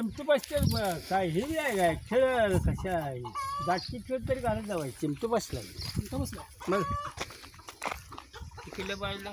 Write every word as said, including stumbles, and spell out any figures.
चिमटू बसते काय हे बी आहे काय खेळ कशा आहे गाठी खेळ तरी घालत जावाय चिमटू बसला चिमटू बसला मग किल्ले बायला